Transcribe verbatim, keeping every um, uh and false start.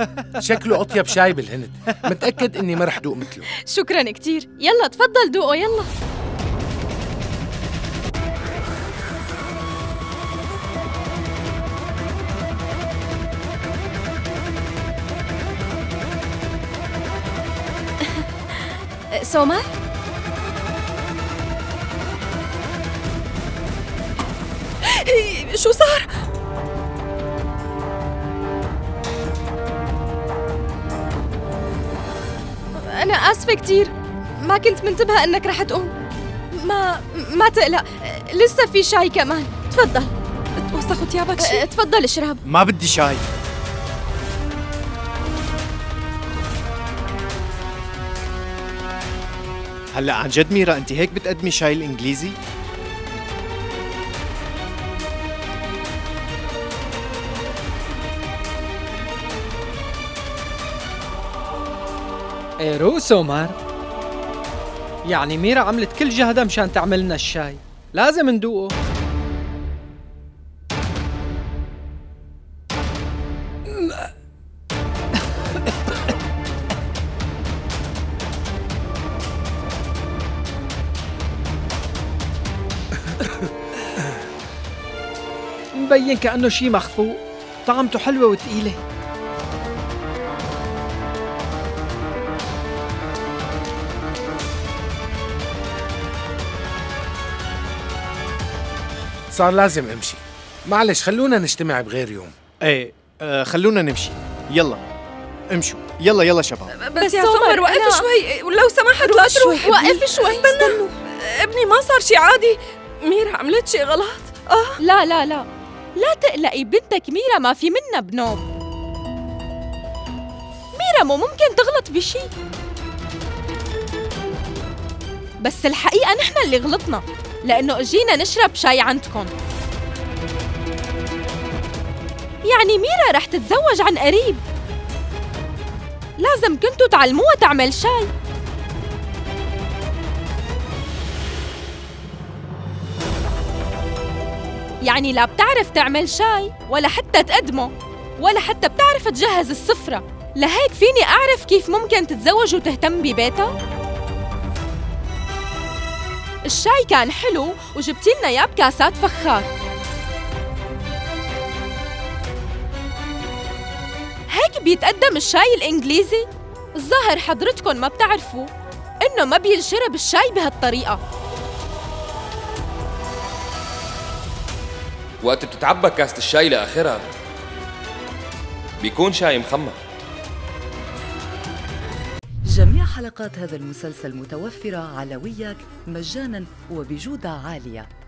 شكله أطيب شاي بالهند، متأكد إني ما رح دوق مثله. شكراً كتير، يلا تفضل دوقه يلا. سومر؟ شو صار؟ أنا آسفة كتير، ما كنت منتبهة إنك رح تقوم. ما ما تقلق، لسه في شاي كمان. تفضل. توسخوا ثيابك شي؟ تفضل اشرب. ما بدي شاي. هلا عن جد ميرا انت هيك بتقدمي شاي الانجليزي؟ ايرو سومر، يعني ميرا عملت كل جهدها مشان تعمل لنا الشاي، لازم ندوقه. مبين كأنه شي مخفوق، طعمته حلوة وثقيلة. صار لازم امشي، معلش خلونا نجتمع بغير يوم. ايه آه خلونا نمشي، يلا امشوا، يلا يلا شباب. بس, بس يا سمر وقف أنا... شوي ولو سمحت لا تروح. وقف شوي استنوا. ابني ما صار شي عادي، ميرا عملت شي غلط. اه لا لا لا لا تقلقي، بنتك ميرا ما في منا بنوب. ميرا مو ممكن تغلط بشي، بس الحقيقة نحن اللي غلطنا لأنه اجينا نشرب شاي عندكم. يعني ميرا رح تتزوج عن قريب، لازم كنتوا تعلموها تعمل شاي. يعني لا بتعرف تعمل شاي ولا حتى تقدمه ولا حتى بتعرف تجهز السفرة، لهيك فيني أعرف كيف ممكن تتزوج وتهتم ببيتها؟ الشاي كان حلو وجبتي لنا اياه بكاسات فخار. هيك بيتقدم الشاي الإنجليزي؟ الظاهر حضرتكن ما بتعرفوا إنه ما بينشرب الشاي بهالطريقة. وقت بتتعبى كاسة الشاي لآخرها بيكون شاي مخمر. جميع حلقات هذا المسلسل متوفرة على وياك مجاناً وبجودة عالية.